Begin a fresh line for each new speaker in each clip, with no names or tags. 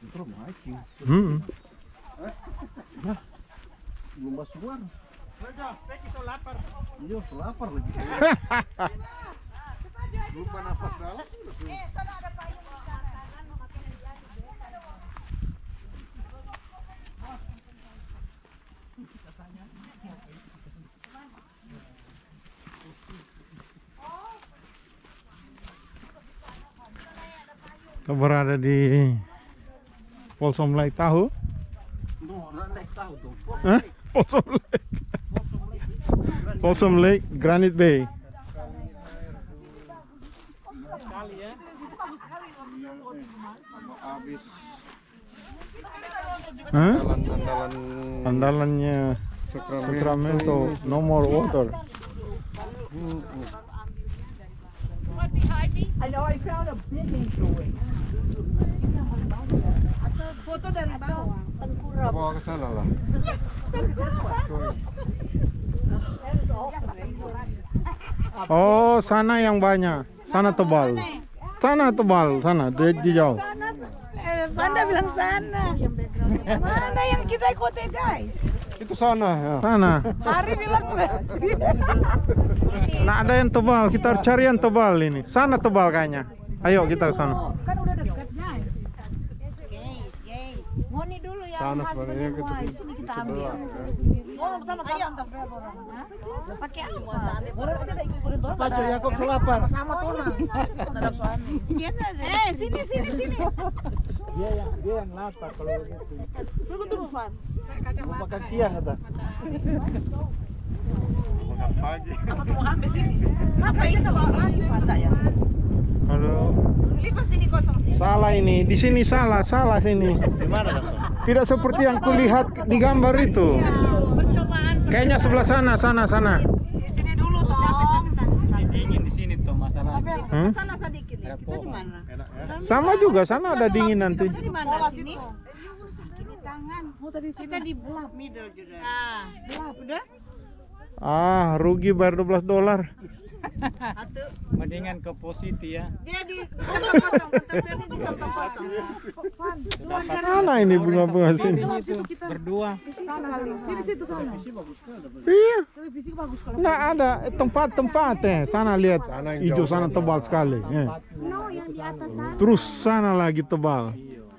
Belum basuhan.
lapar.
Iya, lapar lagi. Lupa nafas dalam.
Sana ada payung di sana. Mau pakai jadi.
Kita berada di Folsom Lake tahu?
Naik tahu tuh.
Hah? Folsom Lake. Folsom Lake, Granite Bay.
Kali ya.
Habis
Hah?
andalan
Andalannya Sacramento, no more water.
I know I found a big angel. Foto dari bawah. Tengkurap.
bawa ke sana lah.
Oh, sana yang banyak. Sana tebal. Sana tebal, sana di jauh.
Panda bilang sana. Mana yang kita ikuti guys?
Itu sana ya.
Sana.
Hari bilang
Nah, ada yang tebal. Kita harus cari yang tebal ini. Sana tebal kayaknya. Ayo kita ke sana.
kan udah dekat guys. Guys. Ngoni dulu ya.
Sana sebenarnya kita
Sini kita ambil.
sebelah.
Oh, pertama ayo pakai apa?
Baju Yakob lapar.
Sama tuna. Sini.
Dia yang lapar kalau begitu.
Tunggu, Van.
Mau makan siang kata. Makan pagi.
Apa mau ambil sini? Apa itu? Lagi Van ya?
Aduh.
Lipat sini kosong sini.
Salah ini. Di sini salah sini.
Di mana kata?
Tidak seperti yang kulihat di gambar itu.
Percobaan.
Kayaknya sebelah sana.
Di sini dulu toh.
Dingin di sini tuh masalahnya.
Hmm?
Sana sedikit. Kita di mana?
Enak ya.
Sama juga, sana ada dingin nanti.
Di mana sini? Susah kini tangan. Mau tadi sini. Kita di belap middle juga. Nah, belap udah.
Ah, rugi bayar $12.
Satu.
Mendingan ke positi ya.
Dia di tempat kosong, tetap di tempat kosong.
Mana ini bunga-bunga sini?
Ini tuh berdua.
Iya. Nggak ada tempat-tempatnya. Sana lihat, hijau sana tebal sekali. Ya. Terus sana lagi tebal.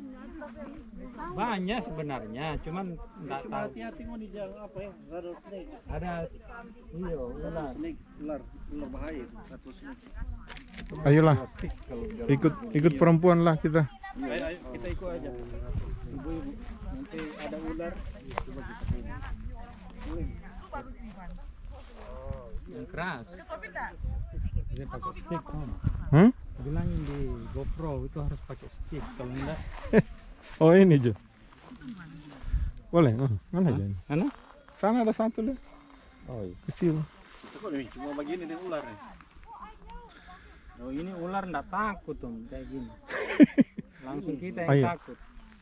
Banyak sebenarnya, cuman nggak tahu.
Hati-hati mau di jalan apa ya? Rattlesnake.
Ada ular.
Snake, ular bahaya. Rattlesnake.
Ayolah, ikut perempuan lah kita.
Ayo kita ikut aja. Ibu-ibu, nanti ada ular. Coba kita pilih. Yang keras. Ini pakai stick, Om.
Hmm?
Bilangin di GoPro itu harus pakai stick, kalau enggak.
Oh ini Jo. Boleh? Mana aja ini?
Mana?
Sana ada satu deh.
Oh iya.
Kecil.
Kok nih cuma begini nih ular nih.
Oh ini ular enggak takut Om, kayak gini. Langsung kita yang
Ayo.
takut.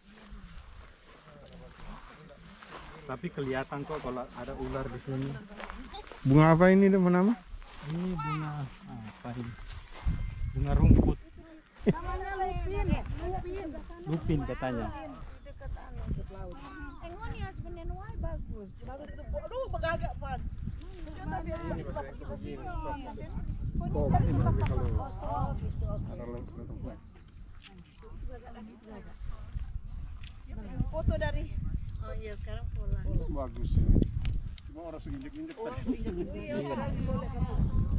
Tapi kelihatan kok kalau ada ular di sini.
Bunga apa ini nama?
Ini bunga apa ini? Bunga rumput. Lupin katanya.
Engonias benen wae bagus. Aduh, begagak Van. Foto dari. Oh iya, sekarang pulang.
Bagus ya. Cuma orang injek-injek tadi.
Iya, padahal boleh kamu.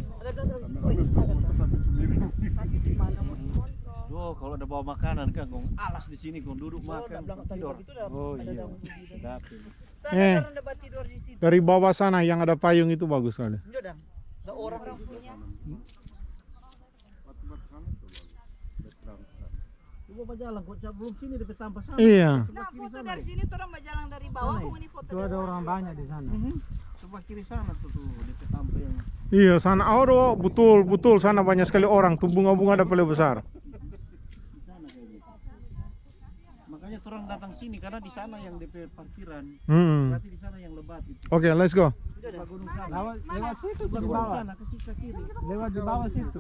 Duh, kalau ada bawa makanan kan, gong alas di sini, gong duduk makan. Tidur.
Oh iya. Sedap ini.
Sana orang dapat tidur di situ.
Dari bawah sana yang ada payung itu bagus sekali.
Jodang. Ada orang punya.
Batu-batu sana tuh bagus. Background sana. Coba berjalan, kok belum sini di tampak sana.
Iya.
Nah, foto dari sini tuh orang berjalan dari bawah, mau ini foto
Itu
dari
ada
sana.
orang banyak di sana.
Coba kiri sana tuh di tampak yang
Iya sana. Oh betul sana banyak sekali orang. Tuh bunga-bunga ada paling besar.
sana kayak gitu. Makanya orang datang sini karena di sana yang DP parkiran. Berarti di sana yang lebat itu.
Oke, let's go.
Gunung sana.
Lewat situ di
Di
bawah.
sana ke kiri.
Lewat di bawah situ.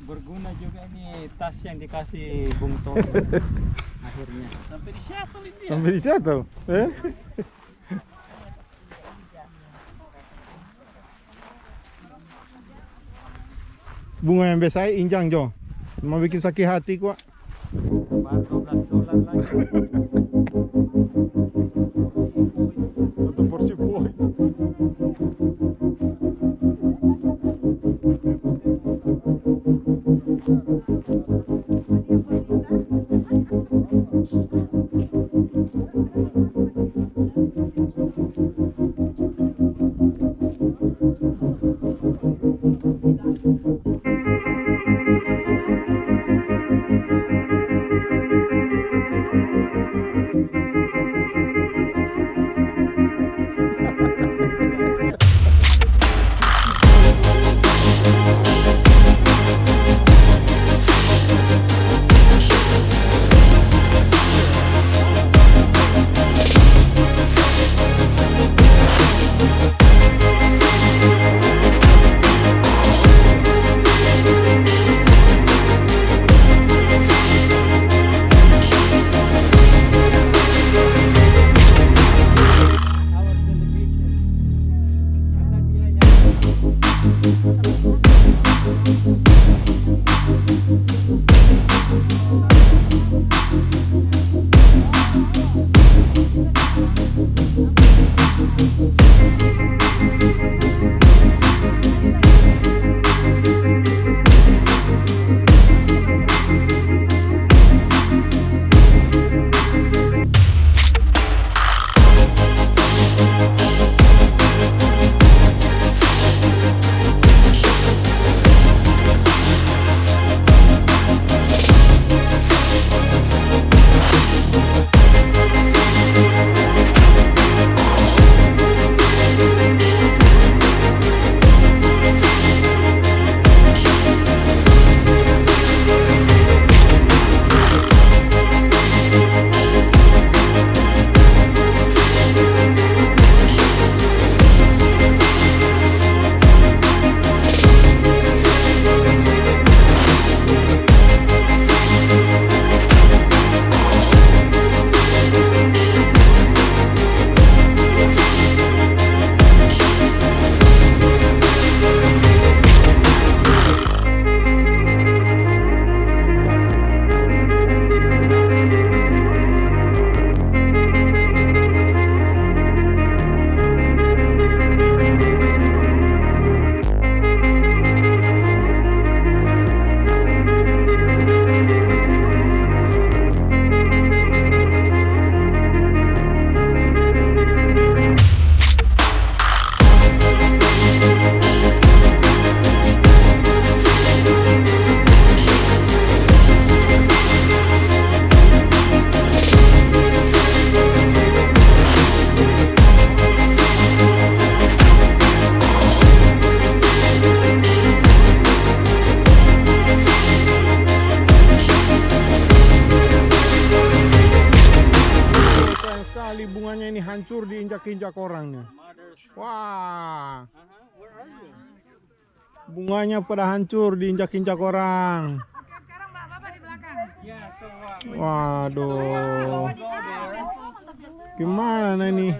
Berguna juga ini tas yang dikasih Bung Tom. Akhirnya. Sampai di Seattle ini ya.
Sampai di Seattle. Bunga yang biasa injang Jo. Mau bikin sakit hati kok.
$12 lagi.
Satu porsi buah. hancur diinjak-injak orangnya. Wah. Bunganya pada hancur diinjak-injak orang.
Oke, sekarang Bapak di belakang.
Waduh. Gimana ini?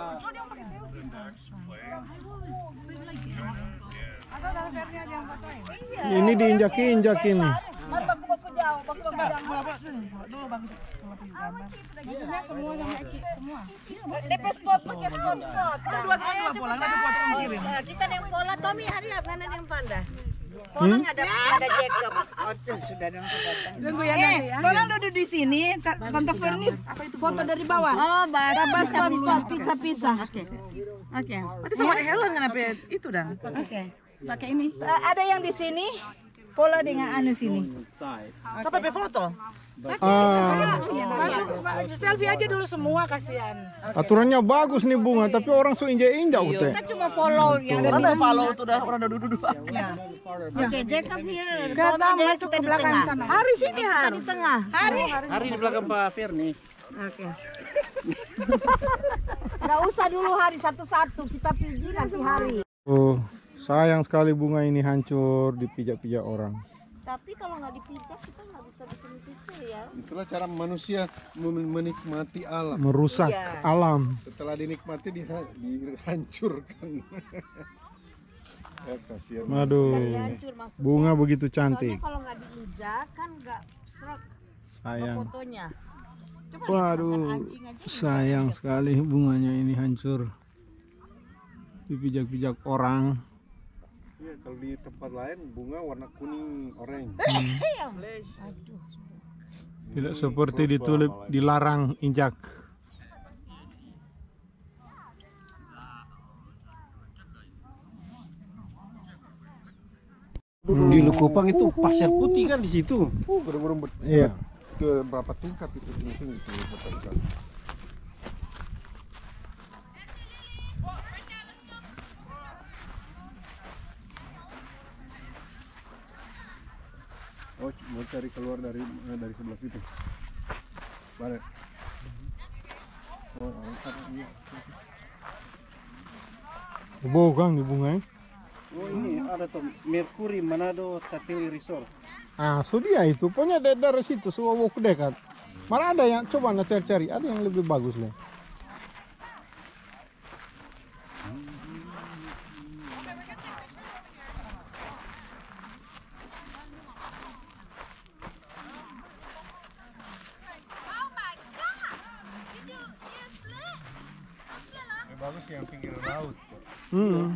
Ini diinjak-injak ini.
Baku-baku jauh, baku-baku jauh. Dulu Bang. Maksudnya semua sama Eki, semua. DP spot, pakai spot. Dua pulang, tapi buat kirim. Kita yang pola Tommy hari apa kan yang panda. Pola ada Jacob. Oh, sudah dong datang. Tunggu ya nanti ya. Tolong duduk di sini, Tante Ferni foto dari bawah. Oh, bas spot pisah-pisah. Oke. Oke. Berarti sama Helen kenapa itu dong? Oke. Pakai ini. Ada yang di sini. Pola dengan anu sini. Sampai foto. Selfie aja dulu semua, kasihan.
Aturannya bagus nih Bunga, tapi orang so injak-injak udah.
Kita cuma follow yang ada di follow tuh udah orang duduk. Oke, Jacob here. Kita di belakang sana. Hari sini Hari. Di tengah. Hari
di belakang Pak Firni.
Oke. Enggak usah dulu Hari satu-satu, kita pergi nanti Hari.
Oh, sayang sekali Bunga ini hancur dipijak-pijak orang.
Tapi kalau nggak dipijak kita nggak bisa bikin pisau ya.
Itulah cara manusia menikmati alam.
Merusak
Iya.
alam.
Setelah dinikmati dihancurkan. Ya, kasihan.
Aduh.
Dari hancur maksudnya.
Bunga begitu
Soalnya
cantik.
kalau nggak diinjak kan nggak serak
Sayang.
fotonya. Coba lihat,
Waduh,
makan anjing aja
sayang sekali bunganya ini hancur. Dipijak-pijak orang.
Iya, kalau di tempat lain bunga warna kuning oranye.
Aduh.
Tidak seperti di tulip dilarang injak.
Di Likupang itu pasir putih kan di situ. Bener-bener
Iya.
ke berapa tingkat itu tinggi itu betul-betul. Oh, mau cari keluar dari sebelah situ. Balik. Oh, angkat iya.
Bau kan di bunga.
Oh, ini ada tuh Mercury Manado Tatili Resort.
Ah, so dia itu punya dari situ semua bau dekat. Malah ada yang coba nak cari-cari, ada yang lebih bagus lah.
Bagus yang pinggir laut.
Hmm.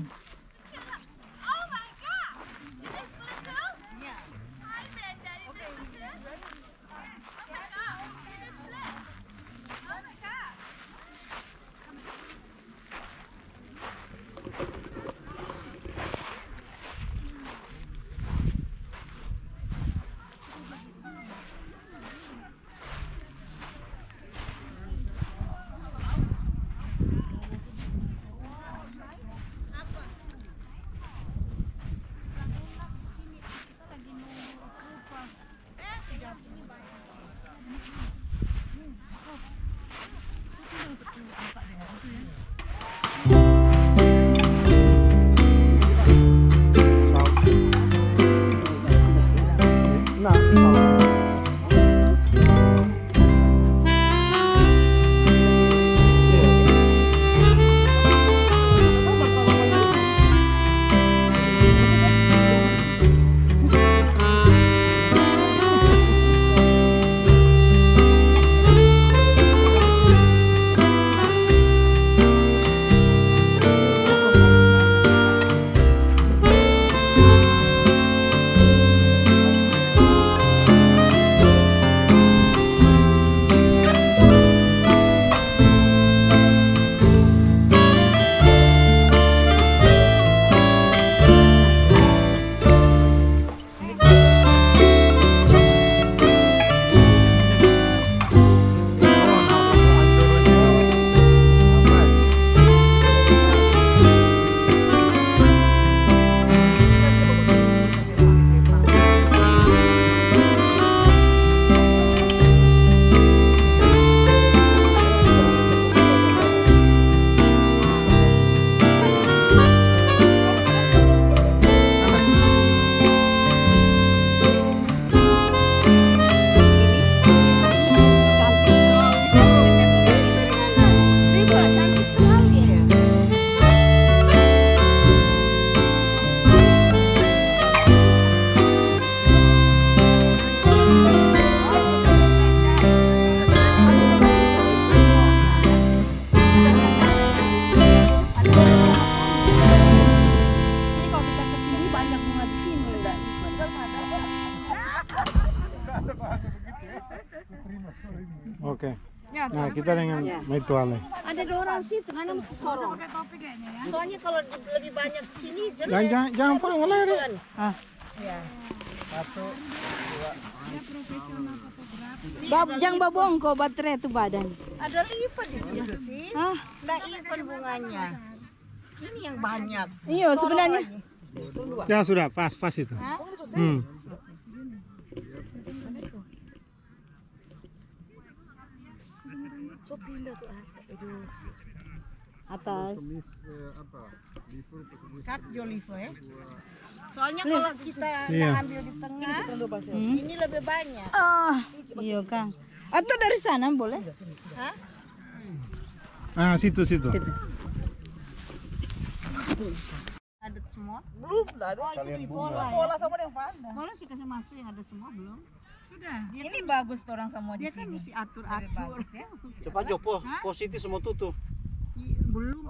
Oke. Nah, kita dengan Meituale.
Ada dua orang situ, karena mesti sorong. Soalnya kalau lebih banyak di sini jelek.
Jangan panggil air. Ah.
Ya.
Jangan babongko baterai itu badan.
Ada lipat di sini sih.
Hah?
Nggak lipat bunganya. Ini yang banyak.
Iya sebenarnya.
Ya sudah, pas itu. Hmm.
So pindah tuh asa. Aduh.
Atas.
Cut your liver ya. Soalnya kalau kita
Iya.
ambil di tengah, ini lebih banyak.
Iya Kang. Atau dari sana boleh?
Hah?
Ah, situ.
Situ.
Ada semua?
Belum, enggak ada.
Pola sama yang pandang.
Boleh sih kasih masuk yang ada semua belum?
Sudah. Ini bagus tuh orang semua di
Dia kan
sini.
mesti atur-atur.
Ya.
Coba Jopo, positif semua tutup.
Belum.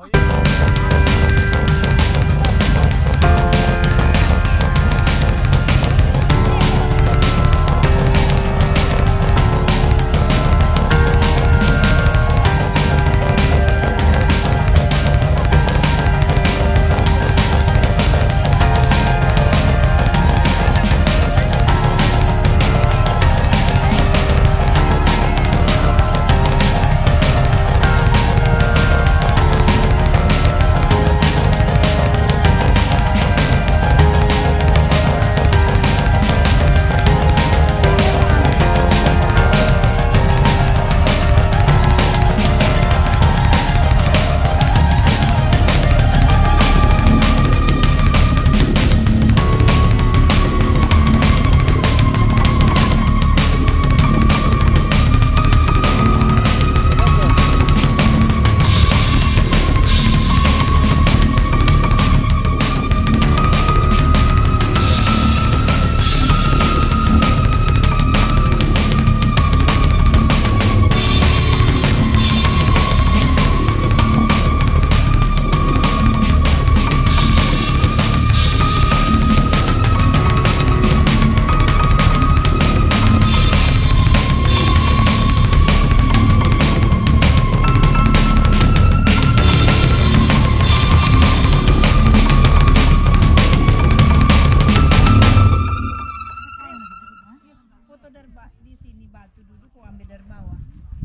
Foto dari di sini batu duduk, kau ambil dari bawah.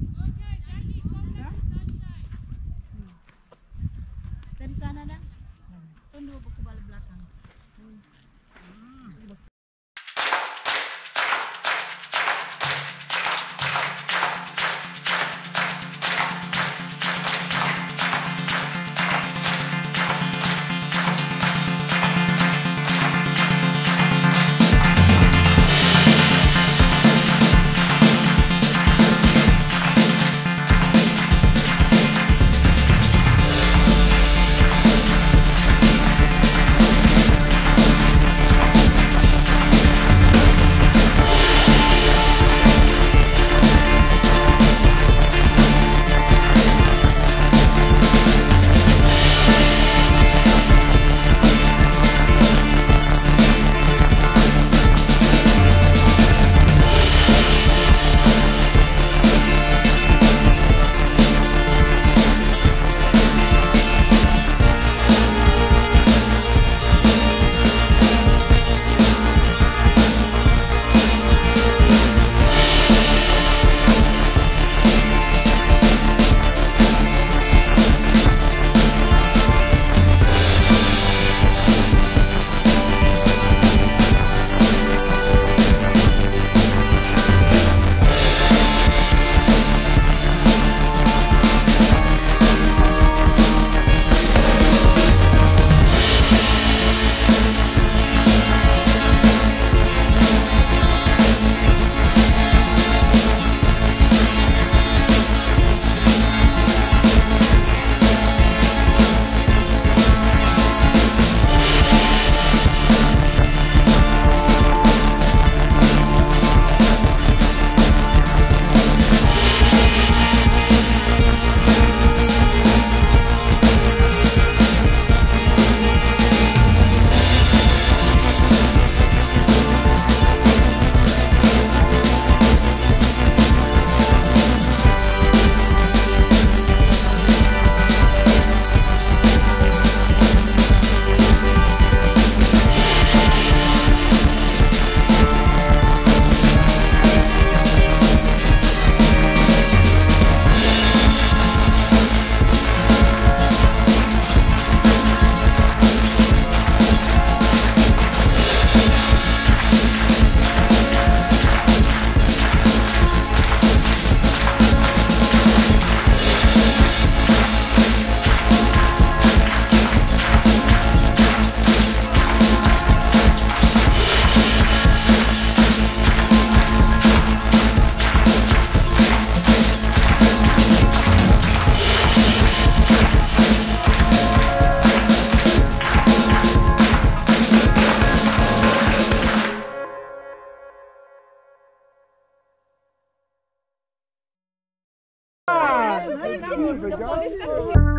Dari sana dah. Tunduk ke balik belakang.
polis kan di sini.